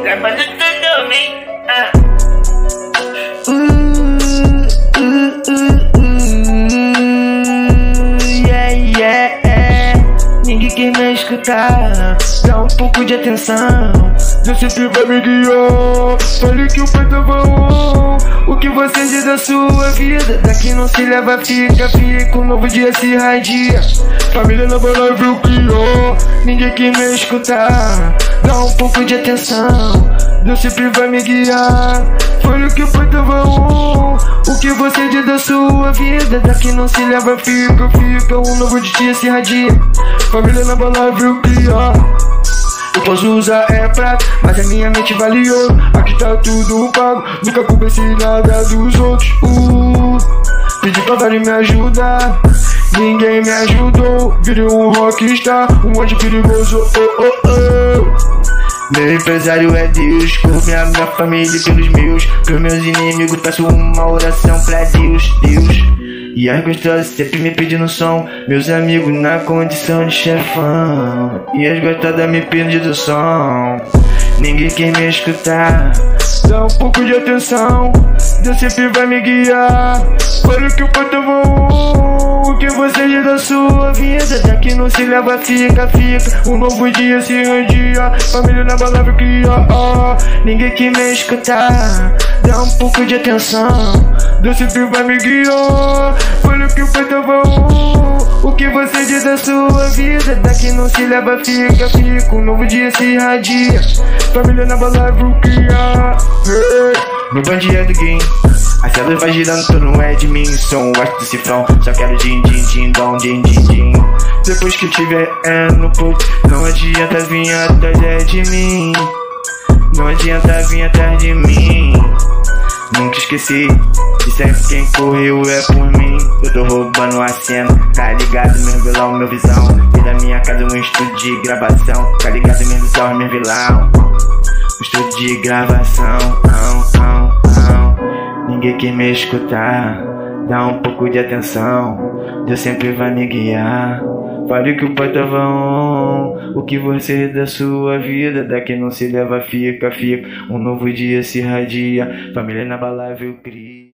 Gravando tudo, hein? Ninguém quer me escutar, dá um pouco de atenção. Deus sempre vai me guiar. Fale que o pai tava on. O que você diz da sua vida? Daqui não se leva, fica. Um novo dia se irradia. Família na balada viu criar. Ninguém quer me escutar, dá um pouco de atenção. Deus sempre vai me guiar. Fale que o pai tava on. O que você diz da sua vida? Daqui não se leva, fica. Um novo dia se irradia. Família na balada viu criar. Eu posso usar prata, mas a minha mente vale ouro. Aqui tá tudo pago, nunca convenci nada dos outros. Pedi pra Vale me ajudar, ninguém me ajudou. Virei um rockstar, um anjo perigoso. Meu empresário é Deus, por minha família e pelos meus. Pros meus inimigos peço uma oração pra Deus. E as gostosas sempre me pedindo som. Meus amigos na condição de chefão. E as gostadas me pedindo som. Ninguém quer me escutar, dá um pouco de atenção. Deus sempre vai me guiar. Olha o que o pai tava on. O que você diz da sua vida? Daqui não se leva, fica. Um novo dia se irradia. Família na balada cria. Ninguém quer me escutar, dá um pouco de atenção. Deus sempre vai me guiar. Olha o que o pai tava on. O que você diz da sua vida? Daqui não se leva, fica. Um novo dia se irradia. Família na balada cria. Meu bandido do game, a célula vai girando, tu não é de mim. Sou um astro do cifrão, só quero din, dom, din. Depois que eu tiver no post, não adianta vir atrás de mim. Não adianta vir atrás de mim. Nunca esqueci, e sempre quem correu é por mim. Eu tô roubando a cena, tá ligado, meu vilão, meu visão. E da minha casa um estúdio de gravação, tá ligado, meu visão, meu vilão. Um estúdio de gravação, ninguém quer me escutar, dá um pouco de atenção. Deus sempre vai me guiar. Fale que o pai tava on. O que você da sua vida? Daqui não se leva, fica. Um novo dia se irradia. Família na balada viu cria.